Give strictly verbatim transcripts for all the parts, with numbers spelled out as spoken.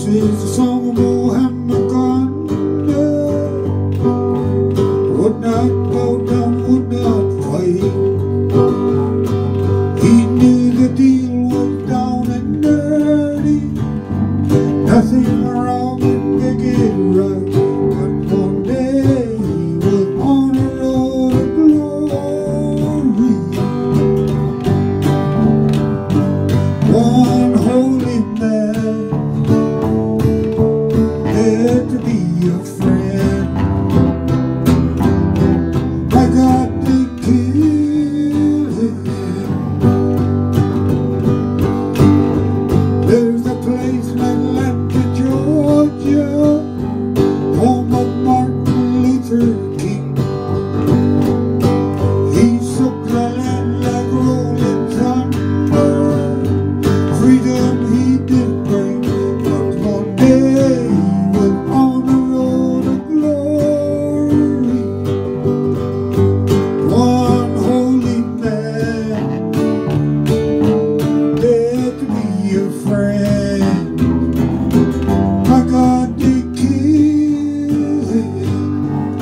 This is the song of Mohammed Gandhi. Would not go down, would not fight. He knew the deal was down and dirty. Nothing wrong in making it right. But one day he was on a road of glory. One holy man, there to be a friend. My God, they killed him. There's a place in Atlanta, Georgia, home of Martin Luther King. He shook the land like rolling thunder. Freedom he did bring, but one day he was on the road of glory. One holy man, there to be a friend. My God, they killed him.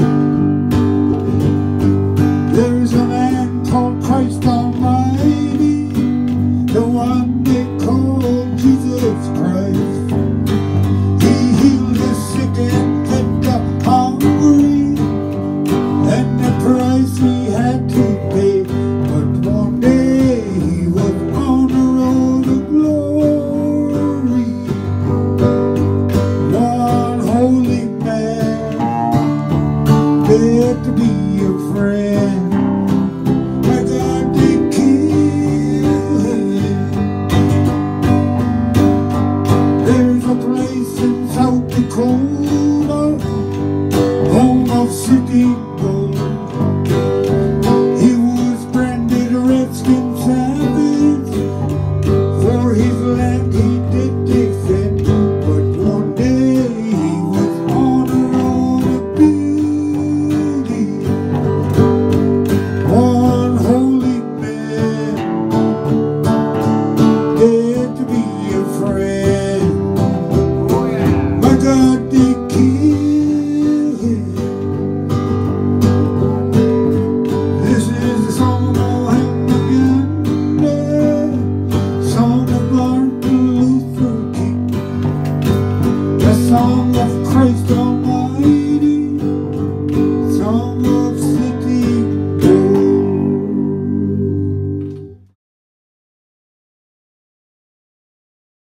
There's a man called Christ Almighty, the one they call Jesus Christ. He healed the sick and fed the hungry, and the price he had to pay. But one day he was on the road of glory. One holy man, there to be a friend. My God, they killed him. There's a place in South Dakota, home of city